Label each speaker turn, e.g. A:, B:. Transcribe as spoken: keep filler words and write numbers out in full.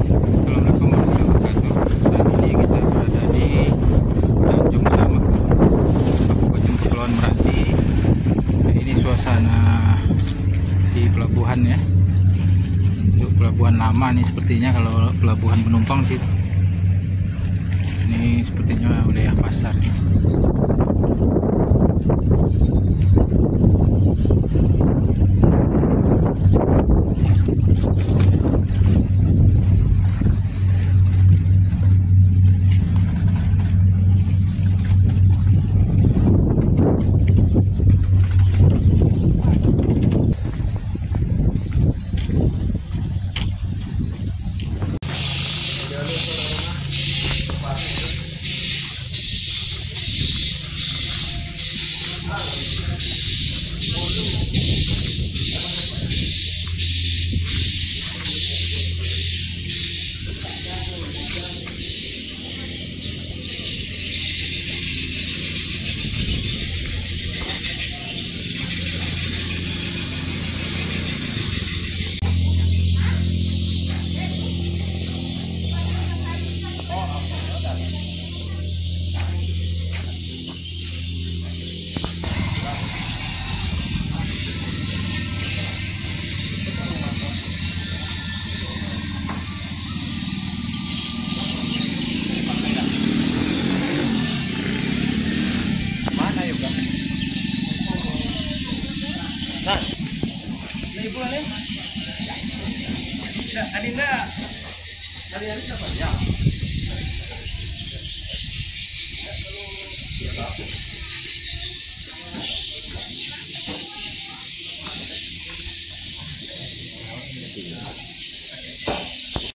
A: Assalamualaikum warahmatullahi wabarakatuh. Saat ini kita berada di Tanjung Sama, Kabupaten Kepulauan Meranti. Nah, ini suasana di pelabuhan ya. Untuk pelabuhan lama nih sepertinya, kalau pelabuhan penumpang sih. Ini sepertinya wilayah pasar.
B: Nah, ini bulan ya? Nah, Adinda, hari-hari siapa? Ya.